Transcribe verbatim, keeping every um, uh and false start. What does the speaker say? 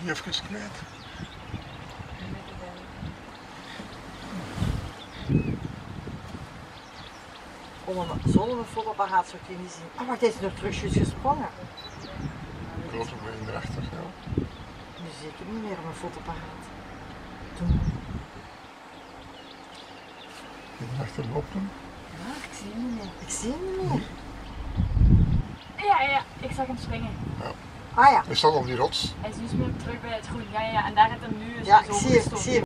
die even kwijt. Oh, zonder een fotoapparaat zou ik je niet zien. Oh, maar deze is nog terugjes gesprongen. Grote been erachter, ja. Nu zie ik het niet meer op een fotoapparaat. Toen. Hierachter loopt hem. Ja, ik zie hem niet meer. Ik zie hem niet meer. Ja, ja, ik zag hem springen. Ja. Ah ja. Hij staat op die rots. Hij is nu meer terug bij het groen. Ja, ja, en daar heeft hem nu Ja, zo ik zie hem. Ik gestopt. zie hem.